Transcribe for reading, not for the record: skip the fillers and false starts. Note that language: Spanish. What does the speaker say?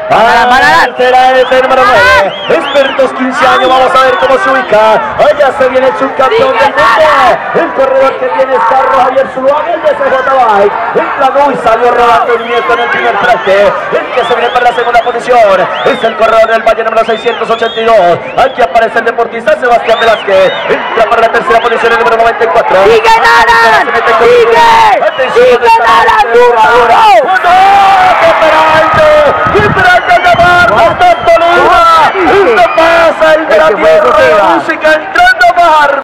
Será ese número 9. Expertos 15 años, vamos a ver cómo se ubica. Allá se viene el subcampeón del mundo. El corredor que tiene es Carlos Javier Zuluaga, el de CJ Bike. Entra y salió rodando Nieto en el primer frente. El que se viene para la segunda posición es el corredor del Valle número 682. Aquí aparece el deportista Sebastián Velázquez. Entra para la tercera posición el número 94. ¡Sigue Nara! ¡Sigue Nara! ¡Duro! ¡Qué penalti de Bar! ¡Esto pasa! ¡El de la tierra! ¡Música entrando a Bar!